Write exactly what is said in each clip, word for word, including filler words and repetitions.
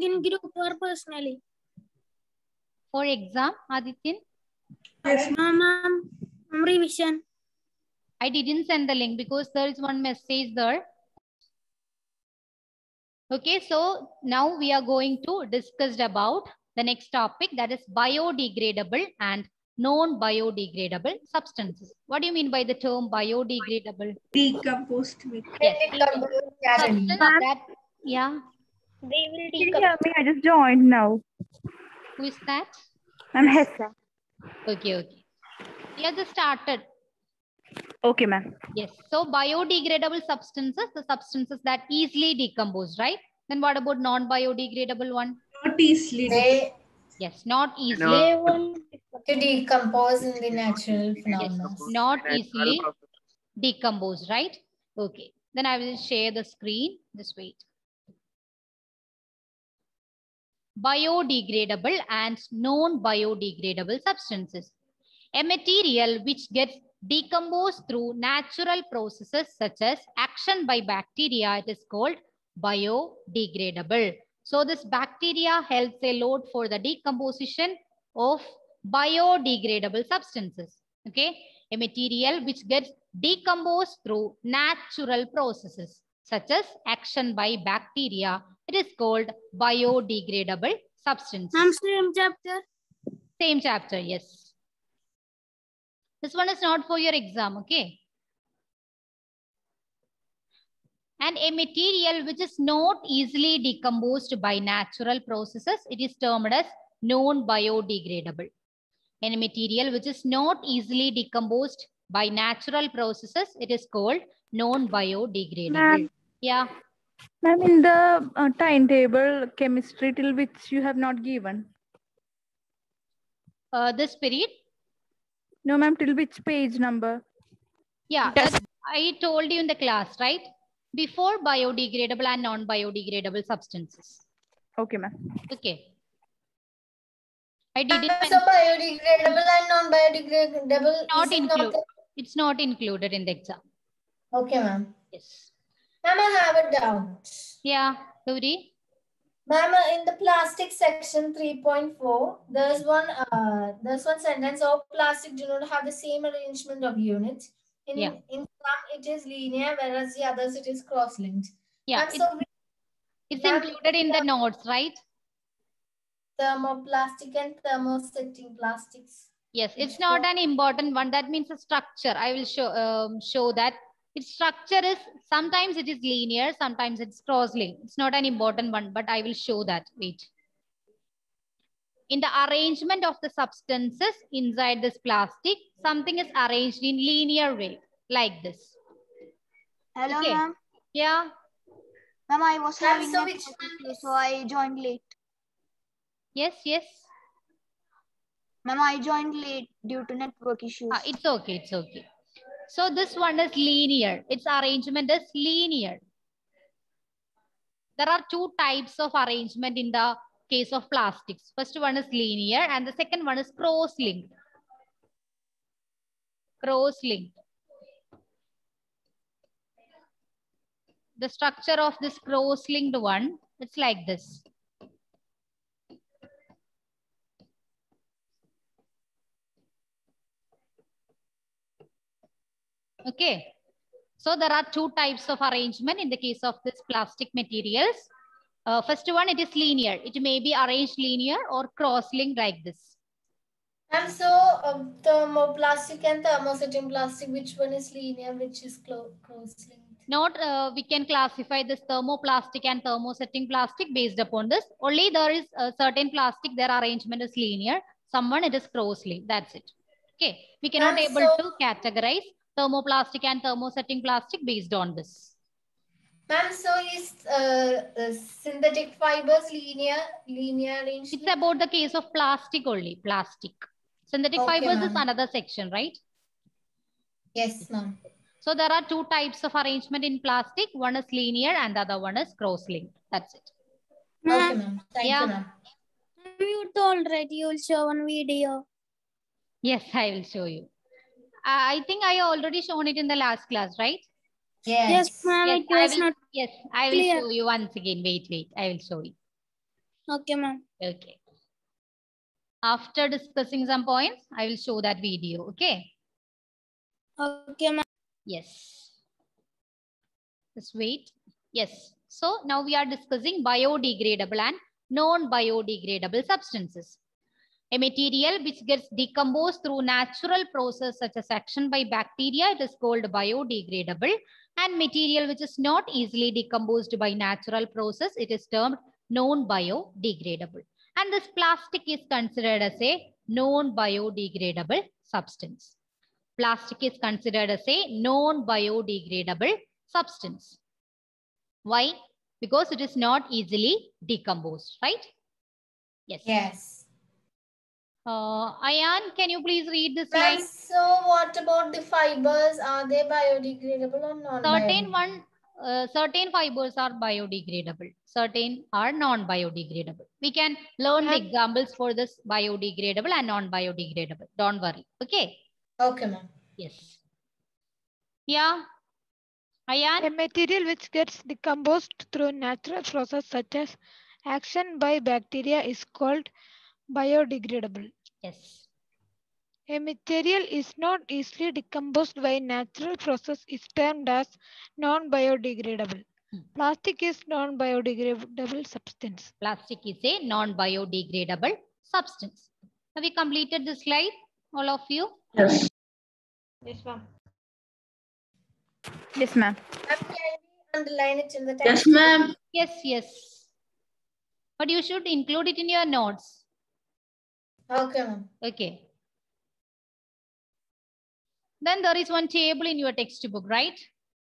in group or personally? For exam, Adityan? Yes, ma'am. Revision. I didn't send the link because there is one message there. Okay, so now we are going to discuss about the next topic, that is biodegradable and non-biodegradable substances. What do you mean by the term biodegradable? Decomposed. Yes, substance that, yeah. They will Can you hear me? I just joined now. Who is that? I'm Hessa. Okay, okay. We have just started. Okay, ma'am. Yes. So biodegradable substances, the substances that easily decompose, right? Then what about non-biodegradable one? Not easily. They Yes, not easily. They won't to decompose in the natural Yes, phenomena. not easily decompose, right? Okay. Then I will share the screen. Just wait. Biodegradable and non-biodegradable substances. A material which gets decomposed through natural processes such as action by bacteria, it is called biodegradable. So this bacteria helps a lot for the decomposition of biodegradable substances. Okay, a material which gets decomposed through natural processes such as action by bacteria, it is called biodegradable substances. Ma'am, same chapter. Same chapter, yes. This one is not for your exam, okay? And a material which is not easily decomposed by natural processes, it is termed as non-biodegradable. And a material which is not easily decomposed by natural processes, it is called non-biodegradable. Yeah. Ma'am, in the uh, timetable, chemistry till which you have not given. Uh, this period? No, ma'am, till which page number? Yeah, that's, I told you in the class, right? Before biodegradable and non-biodegradable substances. Okay, ma'am. Okay. I didn't. So biodegradable and non-biodegradable Not is include. not the... It's not included in the exam. Okay, ma'am. Yes. Ma'am, I have a doubt. Yeah, Gauri. Ma'am, in the plastic section three point four, there's one uh, there's one sentence of plastic do not have the same arrangement of units. In Yeah. in some it is linear, whereas the others it is cross-linked. Yeah, Ma'am, it, so it's ma'am, included in the notes, right? thermoplastic and thermosetting plastics. Yes, it's not an important one. That means a structure. I will show um, show that its structure is sometimes it is linear, sometimes it's cross-linked. It's not an important one, but I will show that. Wait. In the arrangement of the substances inside this plastic, something is arranged in linear way, like this. Hello, Okay. ma'am. Yeah. Ma'am, I was Ma'am, having so a which issue, so I joined late. Yes, yes. Ma'am, I joined late due to network issues. Ah, it's okay, it's okay. So this one is linear. Its arrangement is linear. There are two types of arrangement in the case of plastics. First one is linear and the second one is cross-linked. Cross-linked. The structure of this cross-linked one, it's like this. Okay. So there are two types of arrangement in the case of this plastic materials. Uh, first one, it is linear. It may be arranged linear or cross-linked like this. And so um, thermoplastic and thermosetting plastic, which one is linear, which is cross-linked? Not, uh, we can classify this thermoplastic and thermosetting plastic based upon this. Only there is a certain plastic, their arrangement is linear. Someone it is cross-linked. That's it. Okay. We cannot And able so, to categorize thermoplastic and thermosetting plastic based on this. Ma'am, so is uh, uh, synthetic fibers linear, linear arrangement? It's about the case of plastic only, plastic. Synthetic Okay, fibers is ma'am. another section, right? Yes, ma'am. So there are two types of arrangement in plastic. One is linear and the other one is cross-linked. That's it. Okay, ma'am. Thank Yeah. you, ma'am. You told right, you will show one video. Yes, I will show you. Uh, I think I already shown it in the last class, right? Yes. Yes, ma'am, Yes, it I was will, not yes, I will clear. show you once again. Wait, wait. I will show you. Okay, ma'am. Okay. After discussing some points, I will show that video. Okay. Okay, ma'am. Yes. Just wait. Yes. So now we are discussing biodegradable and non-biodegradable substances. A material which gets decomposed through natural process such as action by bacteria, it is called biodegradable. And material which is not easily decomposed by natural process, it is termed non-biodegradable. And this plastic is considered as a non-biodegradable substance. Plastic is considered as a non-biodegradable substance. Why? Because it is not easily decomposed, right? Yes. Yes. Uh, Ayan, can you please read this Ma'am, line? so what about the fibers? Are they biodegradable or Certain non-biodegradable? one, uh, certain fibers are biodegradable. Certain are non-biodegradable. We can learn the examples for this biodegradable and non-biodegradable. Don't worry. Okay. Okay, ma'am. Yes. Yeah. Ayan. A material which gets decomposed through natural process such as action by bacteria is called biodegradable. Yes. A material is not easily decomposed by natural process is termed as non-biodegradable. Hmm. Plastic is non-biodegradable substance. Plastic is a non-biodegradable substance. Have you completed this slide, all of you? Yes. Yes, ma'am. Yes, ma'am. Ma'am, can we underline it in the text? Yes, ma'am. Yes, yes. But you should include it in your notes. Okay, ma'am. Okay. Then there is one table in your textbook, right?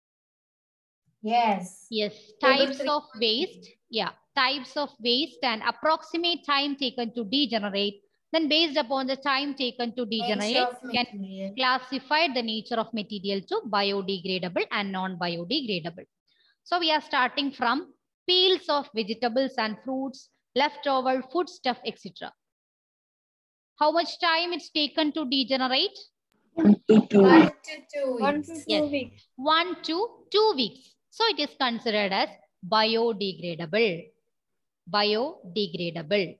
Yes. Yes. Table Types three. of waste. Yeah. Types of waste and approximate time taken to degenerate. Then based upon the time taken to degenerate, Nature of you can material. classify the nature of material to biodegradable and non-biodegradable. So we are starting from peels of vegetables and fruits, leftover foodstuff, et cetera. How much time it's taken to degenerate? One to two One weeks. to two Yes. weeks. One to two weeks. So it is considered as biodegradable. Biodegradable.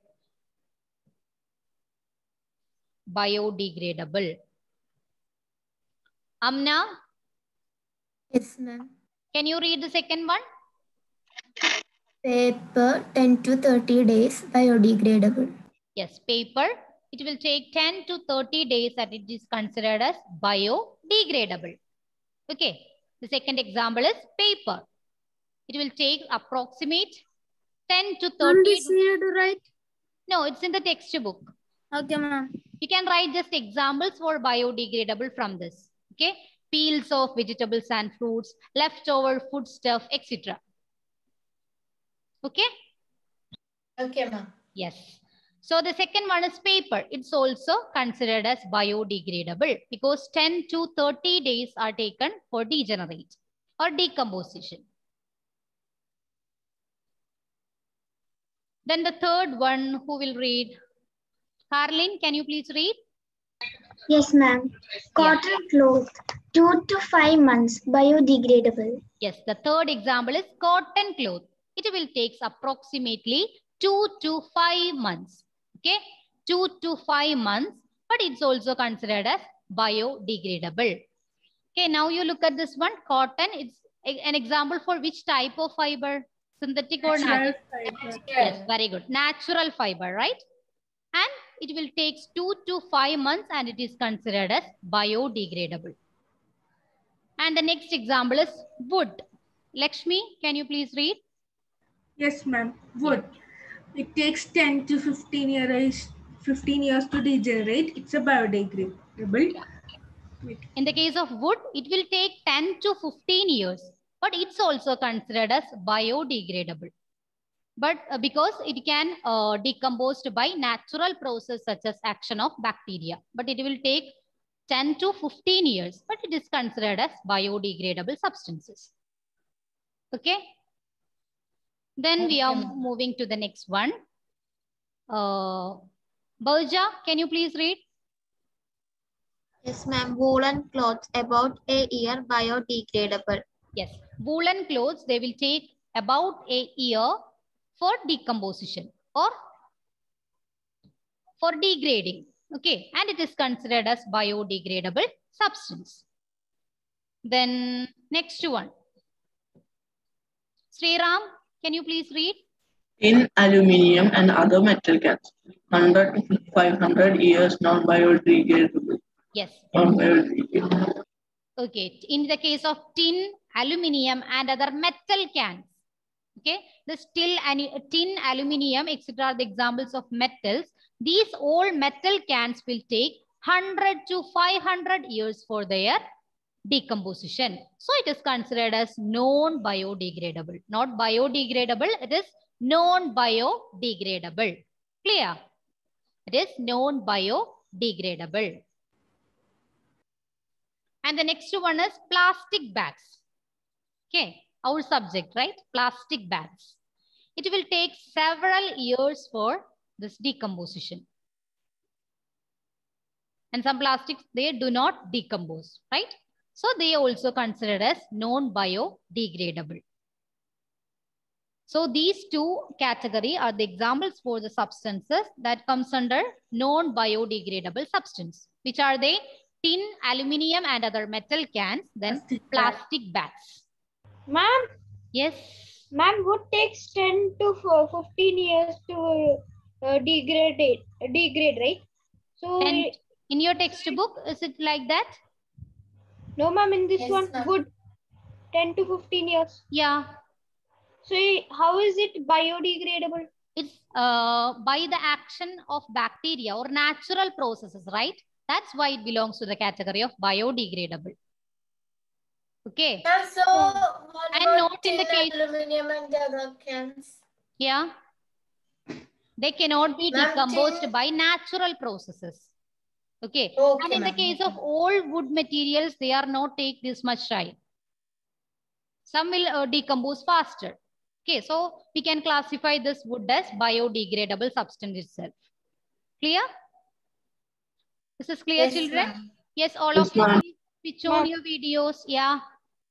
Biodegradable. Amna, Yes, ma'am. can you read the second one? Paper ten to thirty days biodegradable. Yes, paper. It will take ten to thirty days that it is considered as biodegradable. Okay. The second example is paper. It will take approximate ten to thirty. This need to write. No, it's in the textbook. Okay, ma'am. You can write just examples for biodegradable from this. Okay. Peels of vegetables and fruits, leftover food stuff, et cetera. Okay. Okay, ma'am. Yes. So the second one is paper. It's also considered as biodegradable because ten to thirty days are taken for degenerate or decomposition. Then the third one, who will read? Carlin, can you please read? Yes, ma'am. Cotton cloth, two to five months biodegradable. Yes, the third example is cotton cloth. It will take approximately two to five months. Okay, two to five months, but it's also considered as biodegradable. Okay, now you look at this one, cotton. It's an example for which type of fiber? Synthetic or natural? Yes, very good. Natural fiber, right? And it will take two to five months and it is considered as biodegradable. And the next example is wood. Lakshmi, can you please read? Yes, ma'am. Wood. It takes ten to fifteen years, fifteen years to degenerate. It's a biodegradable. Yeah. In the case of wood, it will take ten to fifteen years, but it's also considered as biodegradable. But uh, because it can uh, decompose by natural process such as action of bacteria, but it will take ten to fifteen years, but it is considered as biodegradable substances. Okay. Then we are moving to the next one. Uh, Balja, can you please read? Yes, ma'am. Woolen clothes about a year biodegradable. Yes, woolen clothes, they will take about a year for decomposition. or for degrading. Okay, and it is considered as biodegradable substance. Then next one. Sriram, can you please read? In aluminium and other metal cans, one hundred to five hundred years non-biodegradable. Yes. Non-biodegradable. Okay, in the case of tin, aluminium and other metal cans. Okay, the still and tin, aluminium, et cetera are the examples of metals. These old metal cans will take one hundred to five hundred years for their decomposition. So it is considered as non-biodegradable. Not biodegradable, it is non-biodegradable. Clear? It is non-biodegradable. And the next one is plastic bags. Okay, our subject, right? Plastic bags. It will take several years for this decomposition. And some plastics, they do not decompose, right? So they are also considered as non-biodegradable. So these two categories are the examples for the substances that comes under non-biodegradable substance. Which are they? Tin, aluminium and other metal cans, then plastic, plastic bags. Ma'am? Yes? Ma'am, wood takes ten to fifteen years to uh, degrade, degrade, right? So and in your textbook, is it like that? No, ma'am, in this Yes, one, wood ten to fifteen years. Yeah. So how is it biodegradable? It's uh, by the action of bacteria or natural processes, right? That's why it belongs to the category of biodegradable. Okay. And so, what and about not in the tin, case aluminium and the other cans? Yeah. They cannot be decomposed tin... by natural processes. Okay. okay and in the case of old wood materials, they are not take this much time. Some will uh, decompose faster. Okay. So we can classify this wood as biodegradable substance itself. Clear? This is clear, yes, children? Yes, all yes, of you switch on your videos. Yeah.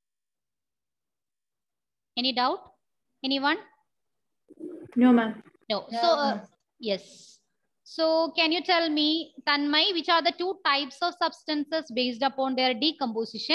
Any doubt? Anyone? No, ma'am. No. So, uh, yes. So, can you tell me, Tanmay, which are the two types of substances based upon their decomposition?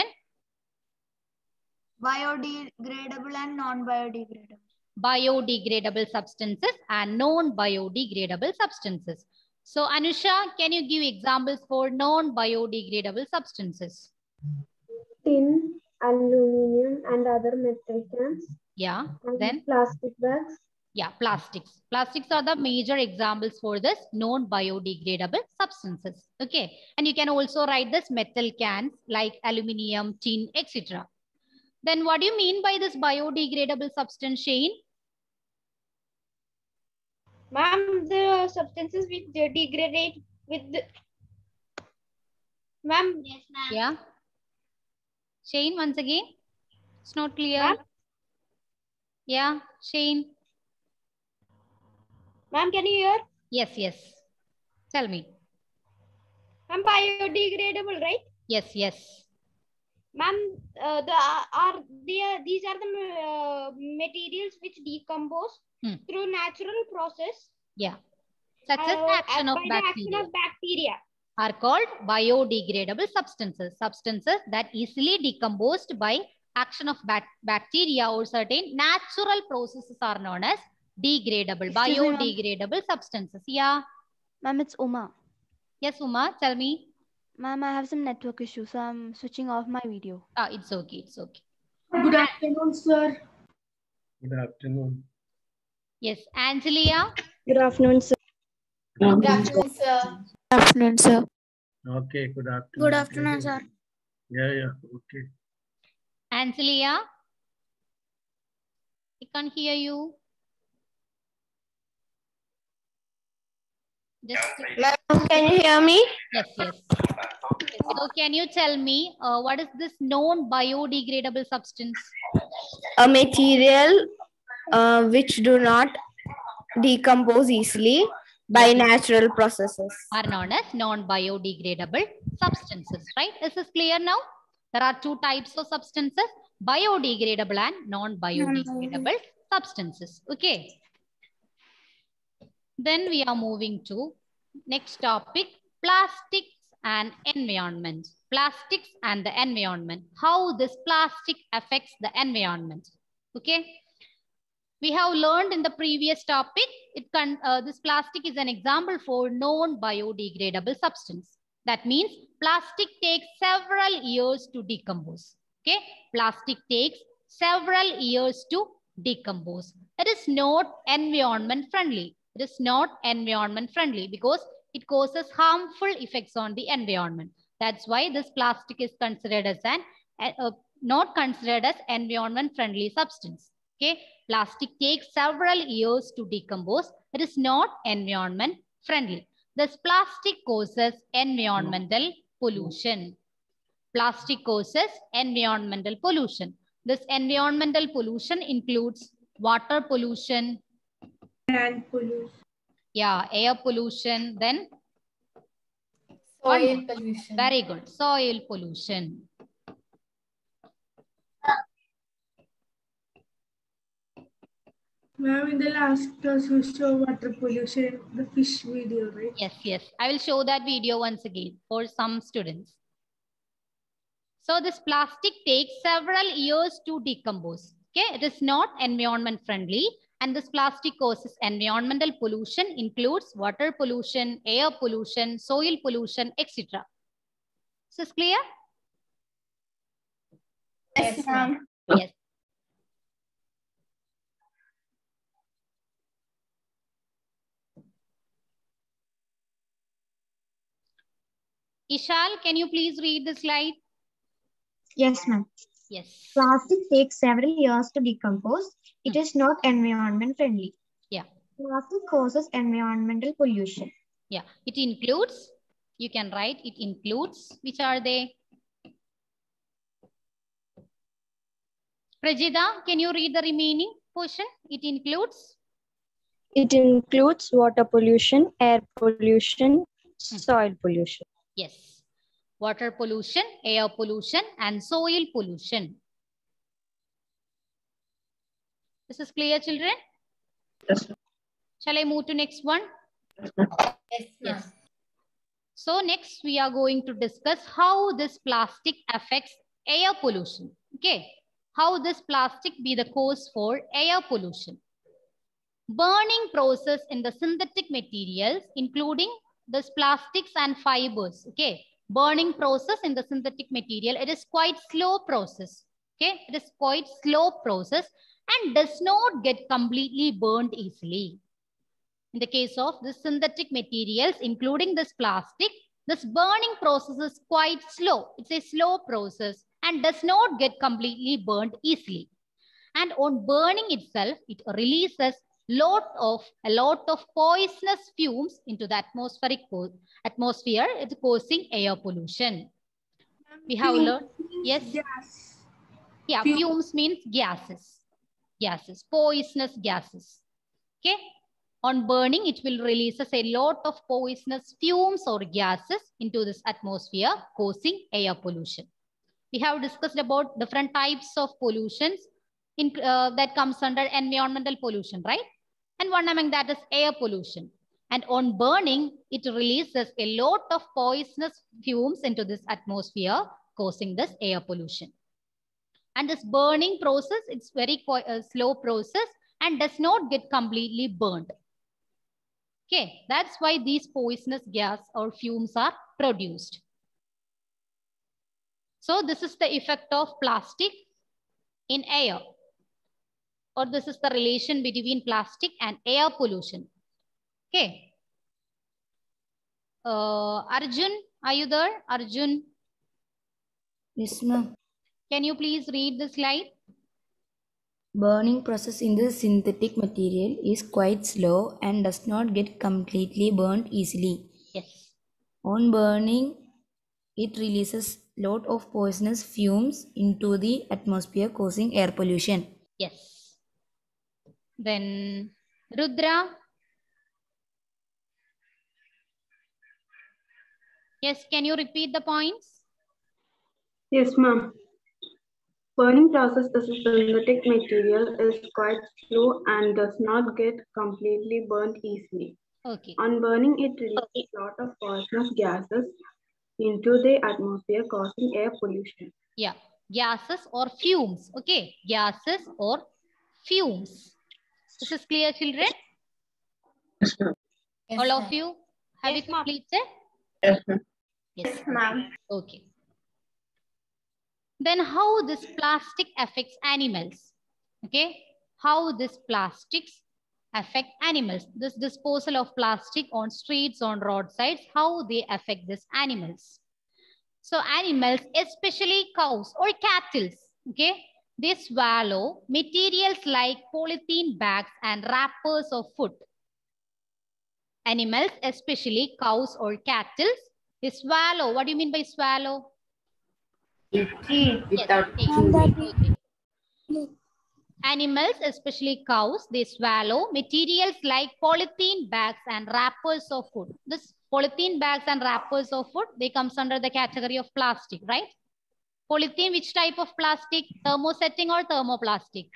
Biodegradable and non-biodegradable. Biodegradable substances and non-biodegradable substances. So, Anusha, can you give examples for non-biodegradable substances? Tin, aluminium and other metal cans. Yeah. And then plastic bags. Yeah, plastics. Plastics are the major examples for this non-biodegradable substances. Okay. And you can also write this metal cans like aluminium, tin, et cetera. Then what do you mean by this biodegradable substance, Shane? Ma'am, the substances which degrade with the... Ma'am. Yes, ma'am. Yeah. Shane, once again. It's not clear. Yeah, Shane. Ma'am, can you hear? Yes, yes. Tell me. Ma'am, biodegradable, right? Yes, yes. Ma'am, uh, the are they these are the uh, materials which decompose hmm. through natural process. Yeah. Such as uh, action of by bacteria. The action of bacteria. Are called biodegradable substances. Substances that easily decomposed by action of bac bacteria or certain natural processes are known as degradable, biodegradable substances. Yeah. Ma'am, it's Uma. Yes, Uma, tell me. Ma'am, I have some network issues, so I'm switching off my video. Ah, it's okay, it's okay. Good afternoon, sir. Good afternoon. Yes, Angelia. Good afternoon, sir. Good afternoon, sir. Good afternoon, sir. Okay, good afternoon. Good afternoon, sir. Yeah, yeah, okay. Angelia. I can't hear you. Just... Ma'am, can you hear me? Yes, yes. So can you tell me uh, what is this non-biodegradable substance? A material uh, which do not decompose easily by natural processes. Are known as non-biodegradable substances, right? Is this clear now? There are two types of substances, biodegradable and non-biodegradable substances. Okay. Then we are moving to next topic, plastics and environment. Plastics and the environment. How this plastic affects the environment. Okay. We have learned in the previous topic, it can, uh, this plastic is an example for non-biodegradable substance. That means plastic takes several years to decompose. Okay. Plastic takes several years to decompose. It is not environment friendly. It is not environment friendly because it causes harmful effects on the environment. That's why this plastic is considered as an uh, not considered as environment friendly substance. Okay, plastic takes several years to decompose. It is not environment friendly. This plastic causes environmental pollution. Plastic causes environmental pollution. This environmental pollution includes water pollution, land pollution. Yeah, air pollution, then soil pollution. Very good. Soil pollution. Ma'am, in the last class we show water pollution, the fish video, right? Yes, yes. I will show that video once again for some students. So this plastic takes several years to decompose. Okay, it is not environment friendly. And this plastic causes environmental pollution, includes water pollution, air pollution, soil pollution, et cetera. Is this clear? Yes, ma'am. Yes. Ishal, can you please read the slide? Yes, ma'am. Yes. Plastic takes several years to decompose. It is not environment friendly. Yeah. Plastic causes environmental pollution. Yeah. It includes, you can write, it includes, which are they? Prajida, can you read the remaining portion? It includes? It includes water pollution, air pollution, soil pollution. Yes. Water pollution, air pollution, and soil pollution. This is clear, children? Yes. Shall I move to next one? Yes, yes. So next we are going to discuss how this plastic affects air pollution. Okay. How this plastic be the cause for air pollution. Burning process in the synthetic materials, including this plastics and fibers. Okay. Burning process in the synthetic material, it is quite slow process. Okay, it is quite slow process and does not get completely burned easily. In the case of the synthetic materials, including this plastic, this burning process is quite slow. It's a slow process and does not get completely burned easily. And on burning itself, it releases lot of a lot of poisonous fumes into the atmospheric atmosphere. It's causing air pollution. We have learned. Yes. Gas. Yeah, fumes. fumes means gases. Gases, poisonous gases. Okay. On burning, it will release a lot of poisonous fumes or gases into this atmosphere, causing air pollution. We have discussed about different types of pollutions in, uh, that comes under environmental pollution, right? And one among that is air pollution. And on burning, it releases a lot of poisonous fumes into this atmosphere, causing this air pollution. And this burning process, it's very uh, slow process and does not get completely burned. Okay, that's why these poisonous gas or fumes are produced. So this is the effect of plastic in air. Or this is the relation between plastic and air pollution. Okay. Uh, Arjun, are you there? Arjun? Yes, ma'am. Can you please read the slide? Burning process in the synthetic material is quite slow and does not get completely burnt easily. Yes. On burning, it releases lot of poisonous fumes into the atmosphere, causing air pollution. Yes. Then Rudra. Yes, can you repeat the points? Yes, ma'am. Burning process as a synthetic material is quite slow and does not get completely burnt easily. Okay. On burning, it releases a lot of poisonous gases into the atmosphere, causing air pollution. Yeah, gases or fumes. Okay, gases or fumes. This is clear, children? Yes, ma'am. All of you, have Yes, you completed? Yes, ma'am. Yes, ma'am. Okay. Then how this plastic affects animals? Okay, how this plastics affect animals? This disposal of plastic on streets, on roadsides, how they affect these animals? So animals, especially cows or cattle, okay, they swallow materials like polythene bags and wrappers of food. Animals, especially cows or cattle, they swallow. What do you mean by swallow? Eat, eat without Yes, chewing. okay. Animals, especially cows, they swallow materials like polythene bags and wrappers of food. This polythene bags and wrappers of food, they comes under the category of plastic, right? Polythene, which type of plastic? Thermosetting or thermoplastic?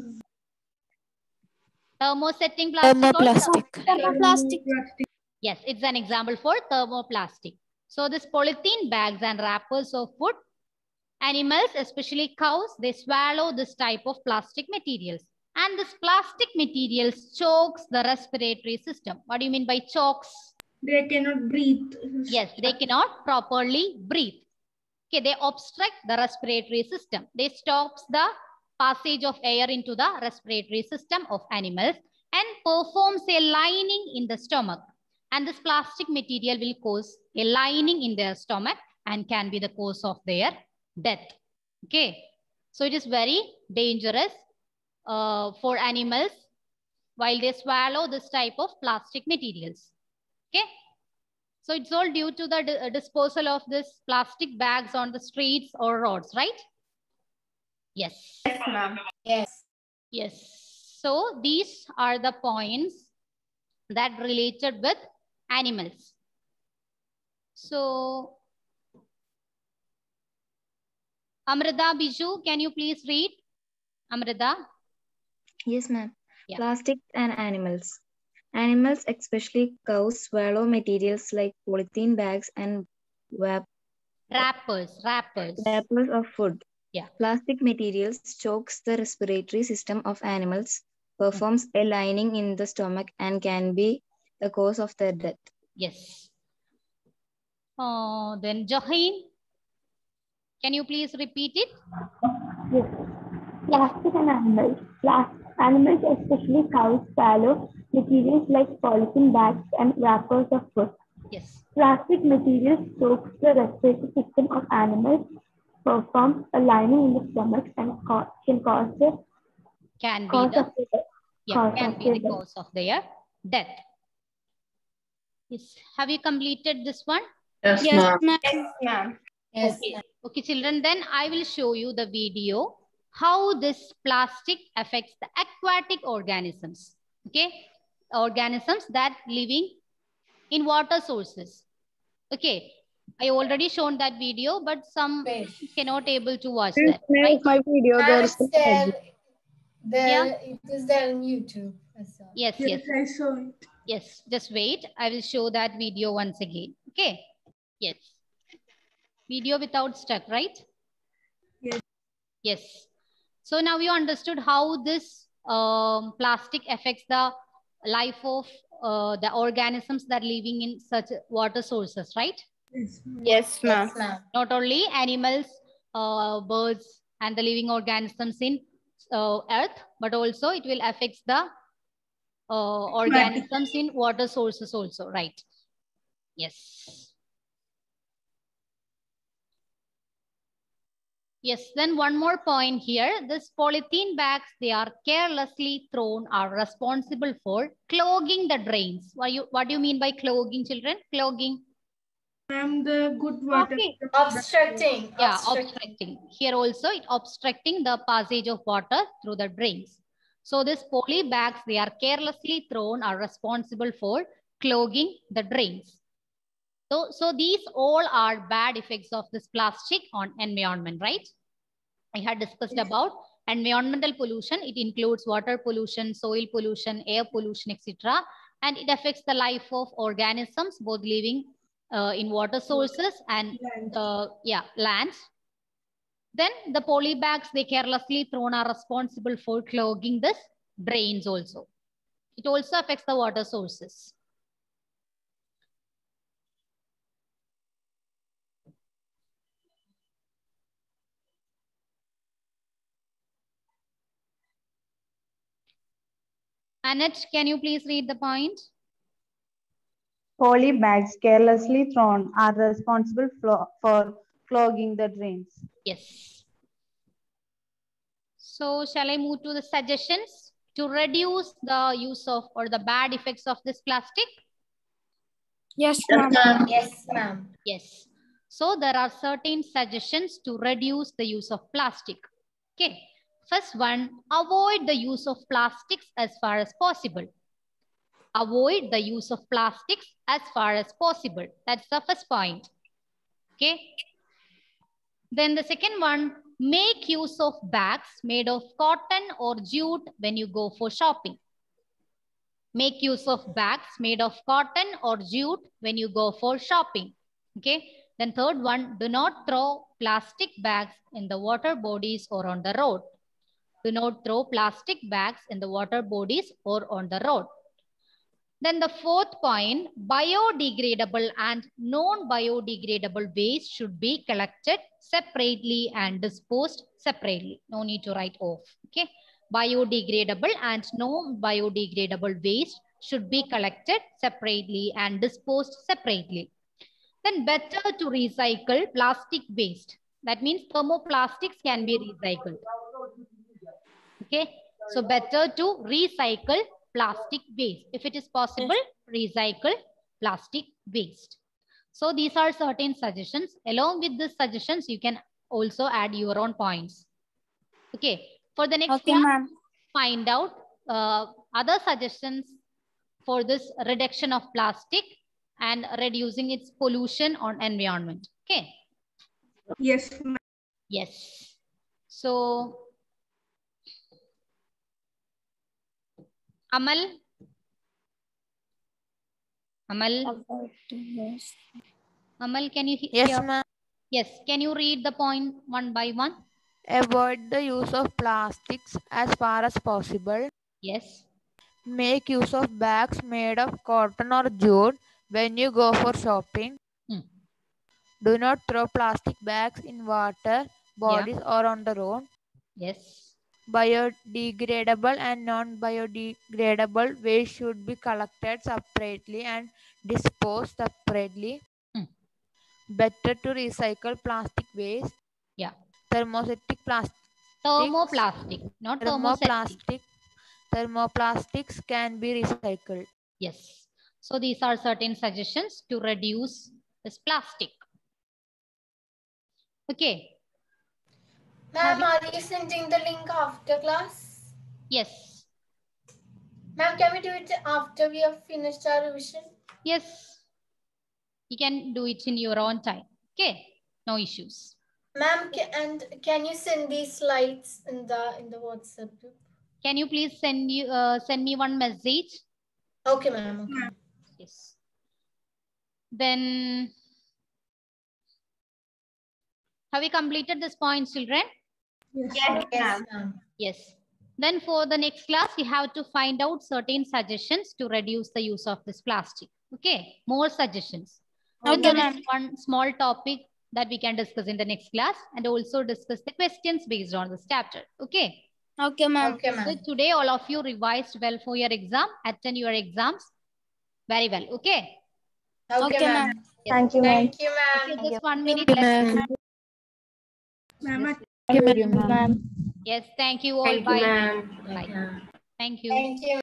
Thermosetting plastic Thermoplastic. or Thermoplastic. Yes, it's an example for thermoplastic. So this polythene bags and wrappers of food, animals, especially cows, they swallow this type of plastic materials. And this plastic materials chokes the respiratory system. What do you mean by chokes? They cannot breathe. Yes, they cannot properly breathe. Okay, they obstruct the respiratory system. They stops the passage of air into the respiratory system of animals and performs a lining in the stomach. And this plastic material will cause a lining in their stomach and can be the cause of their death. Okay, so it is very dangerous uh, for animals while they swallow this type of plastic materials. Okay, so it's all due to the di disposal of this plastic bags on the streets or roads, right? Yes. Yes, ma'am. Yes. Yes. So these are the points that related with animals. So Amrita, Biju, can you please read? Amrita? Yes, ma'am. Yeah. Plastics and animals. Animals, especially cows, swallow materials like polythene bags and wrap wrappers, wrappers. wrappers of food. Yeah. Plastic materials chokes the respiratory system of animals, performs a lining in the stomach, and can be the cause of their death. Yes. Uh, then Jaheen, can you please repeat it? Yes. Plastic and animals. Plastic animals, especially cows, swallow materials like polythene bags and wrappers of food. Yes. Plastic materials chokes the respiratory system of animals, performs a lining in the stomach, and ca can cause the can be cause the of the death. yeah Cause can of be the the death. cause of their death. Yes. Have you completed this one? Yes, Yes, ma'am. ma'am. Yes, ma'am. Yes, Okay. ma'am. Okay, children, then I will show you the video how this plastic affects the aquatic organisms. Okay, organisms that living in water sources. Okay, I already shown that video, but some Wait. cannot able to watch Please that. make Right? my video. Ma'am, There's it's there. There, it is there on YouTube. I saw. Yes, Yes, yes, I saw it. yes. Just wait. I will show that video once again. Okay. Yes. Video without stuck, right? Yes. Yes. So now you understood how this um, plastic affects the life of uh, the organisms that are living in such water sources, right? Yes, ma'am. Yes, ma'am. Yes, ma'am. Not only animals, uh, birds, and the living organisms in uh, earth, but also it will affect the uh, organisms in water sources also, right? Yes. Yes, then one more point here. This polythene bags, they are carelessly thrown, are responsible for clogging the drains. What, you, what do you mean by clogging, children? Clogging? Ma'am, the good water. Okay. Obstructing. Yeah, obstructing. obstructing. Here also, it obstructing the passage of water through the drains. So this poly bags, they are carelessly thrown, are responsible for clogging the drains. So, so these all are bad effects of this plastic on environment, right? I had discussed about environmental pollution. It includes water pollution, soil pollution, air pollution, et cetera. and it affects the life of organisms, both living uh, in water sources and uh, yeah, lands. Then the polybags they carelessly thrown are responsible for clogging the drains also. It also affects the water sources. Annette, can you please read the point? Polybags carelessly thrown are responsible for, for clogging the drains. Yes. So shall I move to the suggestions to reduce the use of or the bad effects of this plastic? Yes, ma'am. Yes, ma'am. Yes. So there are certain suggestions to reduce the use of plastic. Okay. First one, avoid the use of plastics as far as possible. Avoid the use of plastics as far as possible. That's the first point. Okay. Then the second one, make use of bags made of cotton or jute when you go for shopping. Make use of bags made of cotton or jute when you go for shopping. Okay. Then third one, do not throw plastic bags in the water bodies or on the road. Do not throw plastic bags in the water bodies or on the road. Then the fourth point, biodegradable and non-biodegradable waste should be collected separately and disposed separately. No need to write off. Okay. Biodegradable and non-biodegradable waste should be collected separately and disposed separately. Then better to recycle plastic waste. That means thermoplastics can be recycled. Okay. So better to recycle plastic waste. If it is possible, recycle plastic waste. So these are certain suggestions. Along with these suggestions, you can also add your own points. Okay. For the next Okay, class, find out uh, other suggestions for this reduction of plastic and reducing its pollution on environment. Okay. Yes, ma'am. Yes. So, Amal. Amal. Yes. Amal, can you hear? Yes, ma'am. Yes. Can you read the point one by one? Avoid the use of plastics as far as possible. Yes. Make use of bags made of cotton or jute when you go for shopping. Hmm. Do not throw plastic bags in water bodies Yeah. or on the road. Yes. Biodegradable and non-biodegradable waste should be collected separately and disposed separately. Hmm. Better to recycle plastic waste. Yeah. Thermostatic plastic. Thermoplastic, not thermostatic. Thermoplastic. Thermoplastics can be recycled. Yes. So these are certain suggestions to reduce this plastic. Okay. Ma'am, are you sending the link after class? Yes. Ma'am, can we do it after we have finished our revision? Yes. You can do it in your own time. Okay. No issues. Ma'am, and can you send these slides in the in the WhatsApp group? Can you please send you uh, send me one message? Okay, ma'am. Okay. Yes. Then have we completed this point, children? Yes, yes, yes ma'am. Yes. Then for the next class, we have to find out certain suggestions to reduce the use of this plastic. Okay. More suggestions. Okay, Then there ma'am. is one small topic that we can discuss in the next class and also discuss the questions based on this chapter. Okay. Okay, ma'am. Okay, So ma'am. today all of you revised well for your exam. Attend your exams very well. Okay. Okay, Okay, ma'am. ma'am. Yes. Thank you, ma'am. Thank you, ma'am. Okay, just one minute Thank you, left. ma'am. Ma'am, Thank you, ma'am. Yes, thank you all. Thank you, Bye. ma'am. Bye. Thank you. Thank you.